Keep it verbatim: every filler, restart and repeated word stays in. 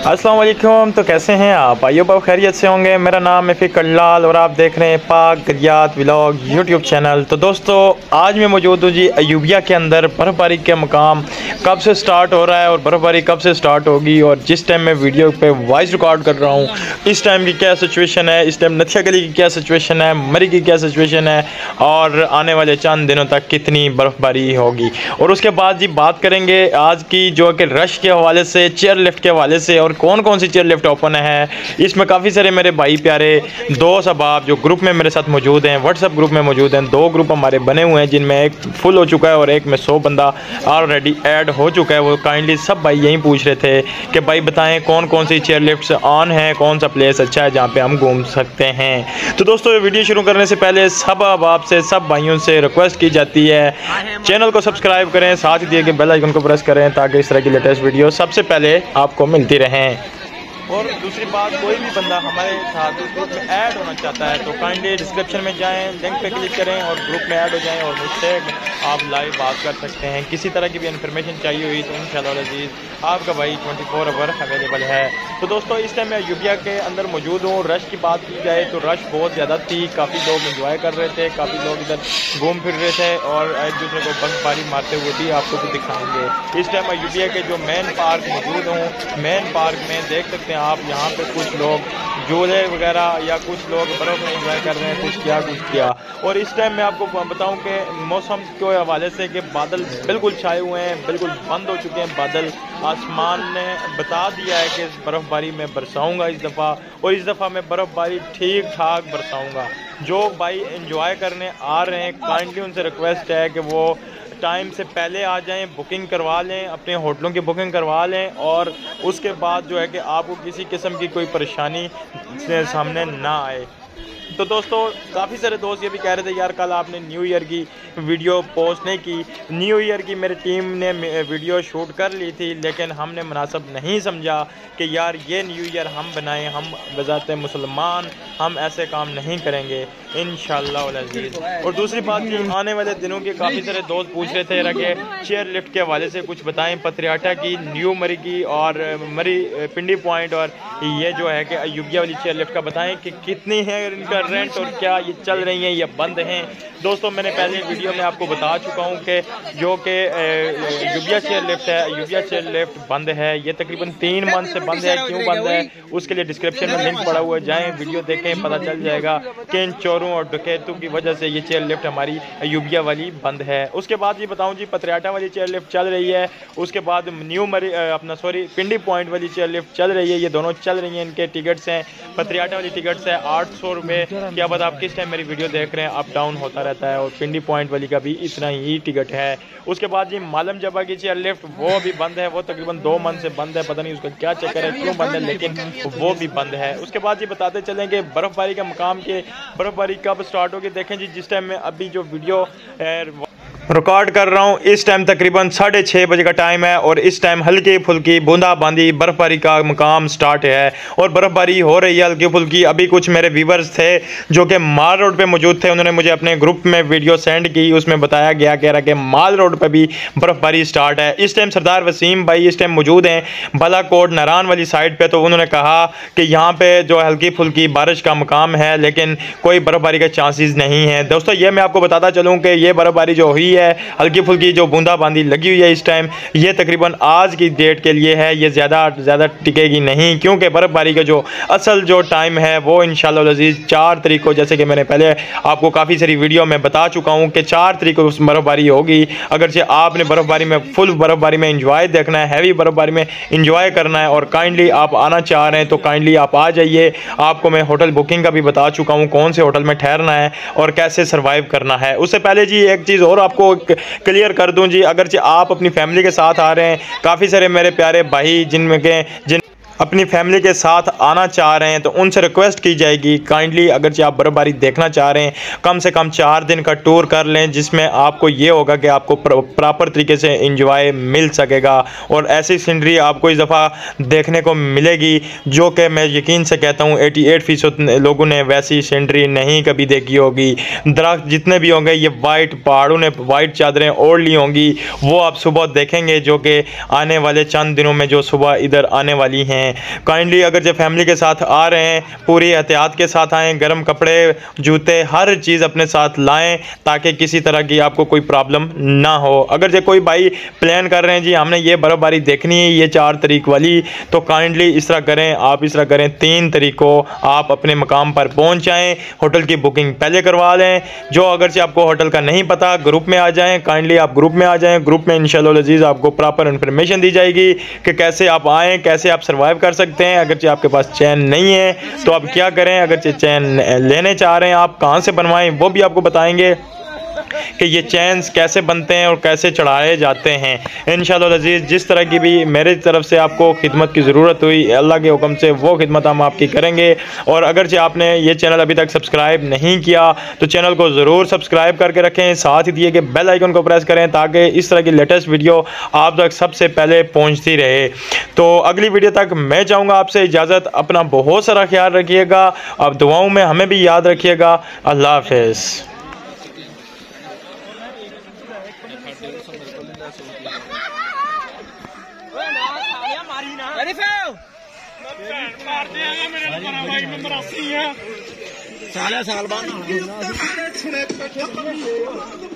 अस्सलाम वालेकुम। तो कैसे हैं आप? आइए आप खैरियत से होंगे। मेरा नाम है फ़िकर लाल और आप देख रहे हैं पाक दरियात व्लॉग यूट्यूब चैनल। तो दोस्तों आज मैं मौजूद हूँ जी अयूबिया के अंदर। बर्फ़बारी के मकाम कब से स्टार्ट हो रहा है और बर्फ़बारी कब से स्टार्ट होगी, और जिस टाइम मैं वीडियो पे वॉइस रिकॉर्ड कर रहा हूँ इस टाइम की क्या सिचुएशन है, इस टाइम नथिया गली की क्या सिचुएशन है, मरी की क्या सिचुएशन है, और आने वाले चंद दिनों तक कितनी बर्फ़बारी होगी। और उसके बाद जी बात करेंगे आज की जो कि रश के हवाले से, चेयर लिफ्ट के हवाले से, और कौन कौन सी चेयर लिफ्ट ओपन है। इसमें काफ़ी सारे मेरे भाई प्यारे दोस्त अहबाब जो ग्रुप में मेरे साथ मौजूद हैं, व्हाट्सएप ग्रुप में मौजूद हैं। दो ग्रुप हमारे बने हुए हैं जिनमें एक फुल हो चुका है और एक में सौ बंदा ऑलरेडी ऐड हो चुका है। वो काइंडली सब भाई यही पूछ रहे थे कि भाई बताएं कौन कौन सी चेयर लिफ्ट्स ऑन है, कौन सा प्लेस अच्छा है जहाँ पे हम घूम सकते हैं। तो दोस्तों वीडियो शुरू करने से पहले सब अहबाब से, सब भाइयों से रिक्वेस्ट की जाती है चैनल को सब्सक्राइब करें, साथ ही दिए गए बेल आइकन को प्रेस करें ताकि इस तरह की लेटेस्ट वीडियो सबसे पहले आपको मिलती रहें। और दूसरी बात, कोई भी बंदा हमारे साथ ग्रुप में ऐड होना चाहता है तो काइंडली डिस्क्रिप्शन में जाएं, लिंक पे क्लिक करें और ग्रुप में ऐड हो जाएं और मुझसे आप लाइव बात कर सकते हैं। किसी तरह की भी इन्फॉर्मेशन चाहिए हुई तो इंशाअल्लाह अज़ीज़ आपका भाई ट्वेंटी फोर आवर अवेलेबल है। तो दोस्तों इस टाइम मैं अयूबिया के अंदर मौजूद हूँ। रश की बात की जाए तो रश बहुत ज़्यादा थी, काफ़ी लोग इंजॉय कर रहे थे, काफ़ी लोग इधर घूम फिर रहे थे और एक दूसरे को बर्फबारी मारते हुए भी आपको भी दिखाएंगे। इस टाइम अयूबिया के जो मेन पार्क मौजूद हूँ, मेन पार्क में देख सकते हैं आप, यहाँ पे कुछ लोग झूले वगैरह या कुछ लोग बर्फ़ में एंजॉय कर रहे हैं, कुछ किया कुछ किया। और इस टाइम मैं आपको बताऊं कि मौसम के हवाले से कि बादल बिल्कुल छाए हुए हैं, बिल्कुल बंद हो चुके हैं बादल। आसमान ने बता दिया है कि बर्फ़बारी में बरसाऊंगा इस दफ़ा, और इस दफ़ा मैं बर्फ़बारी ठीक ठाक बरसाऊंगा। जो भाई एंजॉय करने आ रहे हैं काइंडली उनसे रिक्वेस्ट है कि वो टाइम से पहले आ जाएं, बुकिंग करवा लें, अपने होटलों की बुकिंग करवा लें, और उसके बाद जो है कि आपको किसी किस्म की कोई परेशानी सामने ना आए। तो दोस्तों काफ़ी सारे दोस्त ये भी कह रहे थे यार कल आपने न्यू ईयर की वीडियो पोस्ट नहीं की। न्यू ईयर की मेरी टीम ने वीडियो शूट कर ली थी, लेकिन हमने मुनासिब नहीं समझा कि यार ये न्यू ईयर हम बनाएं, हम बजाते मुसलमान हम ऐसे काम नहीं करेंगे इंशाअल्लाह अज़ीज़। और दूसरी बात कि आने वाले दिनों के काफ़ी सारे दोस्त पूछ रहे थे कि चेयर लिफ्ट के हवाले से कुछ बताएं, पथरियाटा की, न्यू मरी की और मरी पिंडी पॉइंट, और ये जो है कि अयूबिया वाली चेयर लिफ्ट का बताएं कि कितनी है इनका रेंट और क्या ये चल रही हैं या बंद हैं। दोस्तों मैंने पहले वीडियो में आपको बता चुका हूँ कि जो कि अयूबिया चेयर लिफ्ट है, अयूबिया चेयर लिफ्ट बंद है। ये तकरीबन तीन मंथ से बंद है। क्यों बंद है उसके लिए डिस्क्रिप्शन में लिंक पड़ा हुआ है, जाएँ वीडियो देखें, पता चल जाएगा कि इन चोरों और डकैतों की वजह से ये चेयर लिफ्ट हमारी अयूबिया वाली बंद है। उसके बाद ये बताऊँ जी पथरियाटा वाली चेयर लिफ्ट चल रही है, उसके बाद न्यू मरी अपना सॉरी पिंडी पॉइंट वाली चेयर लिफ्ट चल रही है। ये दोनों चल रही हैं, इनके टिकट्स हैं। पथरियाटा वाली टिकट्स है आठ सौ रुपये। क्या बात आप किस टाइम मेरी वीडियो देख रहे हैं, अप डाउन होता रहता है, और पिंडी पॉइंट वाली का भी इतना ही टिकट है। उसके बाद जी मालम जबा की चेयर लिफ्ट वो भी बंद है, वो तकरीबन दो मंथ से बंद है, पता नहीं उसका क्या चक्कर है, क्यों बंद है, लेकिन वो भी बंद है। उसके बाद जी बताते चलें कि बर्फ़बारी के मकाम के बर्फ़बारी कब स्टार्ट होगी। देखें जी जिस टाइम में अभी जो वीडियो रिकॉर्ड कर रहा हूँ इस टाइम तकरीबन साढ़े छः बजे का टाइम है, और इस टाइम हल्की फुल्की बूंदाबांदी बर्फ़बारी का मकाम स्टार्ट है और बर्फ़बारी हो रही है हल्की फुल्की। अभी कुछ मेरे व्यूवर्स थे जो कि माल रोड पे मौजूद थे, उन्होंने मुझे अपने ग्रुप में वीडियो सेंड की, उसमें बताया गया कह रहा कि माल रोड पे भी बर्फ़बारी स्टार्ट है। इस टाइम सरदार वसीम भाई इस टाइम मौजूद हैं बालाकोट नारान वाली साइड पर, तो उन्होंने कहा कि यहाँ पर जो हल्की फुल्की बारिश का मकाम है लेकिन कोई बर्फ़बारी के चांसेस नहीं है। दोस्तों ये मैं आपको बताता चलूँ कि ये बर्फ़बारी जो हुई है हल्की फुल्की जो बूंदाबांदी लगी हुई है इस टाइम, ये तकरीबन आज की डेट के लिए है, ये ज़्यादा ज़्यादा टिकेगी नहीं, क्योंकि बर्फ़बारी का जो असल जो टाइम है वो इंशाअल्लाह अज़ीज़ चार तारीख को, जैसे कि मैंने पहले आपको काफ़ी सारी वीडियो में बता चुका हूँ कि चार तारीख को बर्फ़बारी होगी। अगरचे आपने बर्फ़बारी में फुल बर्फ़बारी में इंजॉय देखना है, हैवी बर्फ़बारी में इंजॉय करना है, और काइंडली आप आना चाह रहे हैं तो काइंडली आप आ जाइए। आपको मैं होटल बुकिंग का भी बता चुका हूँ, कौन से होटल में ठहरना है और कैसे सर्वाइव करना है। उससे पहले जी एक चीज़ और आपको क्लियर कर दूं जी, अगर आप अपनी फैमिली के साथ आ रहे हैं, काफ़ी सारे मेरे प्यारे भाई जिनमें के जिन अपनी फैमिली के साथ आना चाह रहे हैं तो उनसे रिक्वेस्ट की जाएगी काइंडली अगर आप बर्फ़बारी देखना चाह रहे हैं कम से कम चार दिन का टूर कर लें, जिसमें आपको ये होगा कि आपको प्रॉपर तरीके से एंजॉय मिल सकेगा और ऐसी सीनरी आपको इस दफ़ा देखने को मिलेगी जो कि मैं यकीन से कहता हूँ अठासी फीसद लोगों ने वैसी सीनरी नहीं कभी देखी होगी। दरख्त जितने भी होंगे ये वाइट पहाड़ों ने वाइट चादरें ओढ़ ली होंगी, वो आप सुबह देखेंगे जो कि आने वाले चंद दिनों में जो सुबह इधर आने वाली हैं हैं। काइंडली अगर जो फैमिली के साथ आ रहे हैं पूरी एहतियात के साथ आएँ, गर्म कपड़े, जूते, हर चीज़ अपने साथ लाएँ ताकि किसी तरह की आपको कोई प्रॉब्लम ना हो। अगर जो कोई भाई प्लान कर रहे हैं जी हमने ये बर्फ़बारी देखनी है ये चार तारीख वाली, तो काइंडली इस तरह करें, आप इस तरह करें, तीन तारीख को आप अपने मकाम पर पहुंच जाएं, होटल की बुकिंग पहले करवा लें। जो अगर से आपको होटल का नहीं पता ग्रुप में आ जाएं, काइंडली आप ग्रुप में आ जाएं। ग्रुप में इंशाअल्लाह अज़ीज़ आपको प्रॉपर इन्फॉर्मेशन दी जाएगी कि कैसे आप आएँ, कैसे आप सर्वाइव कर सकते हैं। अगर आपके पास चैन नहीं है तो आप क्या करें, अगर चैन लेने चाह रहे हैं आप कहाँ से बनवाएं वो भी आपको बताएंगे कि ये चैन्स कैसे बनते हैं और कैसे चढ़ाए जाते हैं। इंशाअल्लाह अज़ीज़ जिस तरह की भी मेरे तरफ से आपको खिदमत की ज़रूरत हुई अल्लाह के हुक्म से वो खिदमत हम आपकी करेंगे। और अगर जो आपने ये चैनल अभी तक सब्सक्राइब नहीं किया तो चैनल को ज़रूर सब्सक्राइब करके रखें, साथ ही दिए कि बेल आइकन को प्रेस करें ताकि इस तरह की लेटेस्ट वीडियो आप तक सबसे पहले पहुँचती रहे। तो अगली वीडियो तक मैं चाहूँगा आपसे इजाज़त, अपना बहुत सारा ख्याल रखिएगा, अब दुआओं में हमें भी याद रखिएगा। अल्लाह हाफ़िज़। साल साल बाद